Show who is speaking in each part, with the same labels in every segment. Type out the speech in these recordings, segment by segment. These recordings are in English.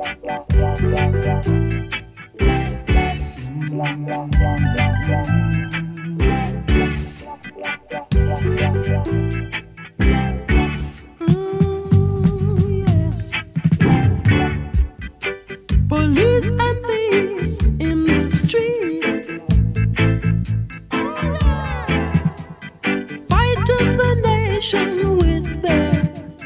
Speaker 1: Police and thieves in the street, fighting the nation with their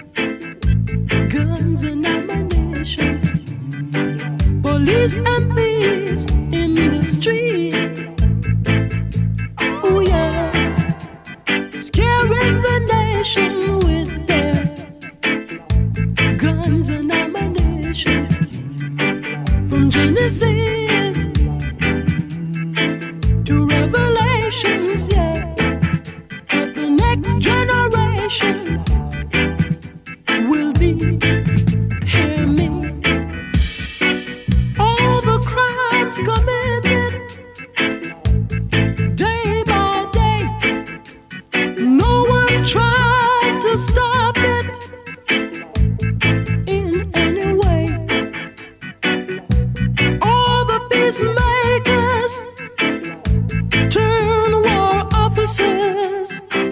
Speaker 1: guns and ammunition. Police and thieves in the street, oh yes, scaring the nation with their guns and ammunition. From Genesis to Revelations, yeah, but the next generation will be, hear me, all the crimes committed day by day. No one tried to stop it in any way. All the peacemakers turn war officers.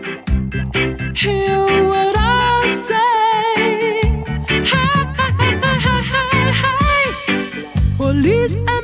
Speaker 1: Hear what I say. Hey, hey, hey, hey, hey, hey. Police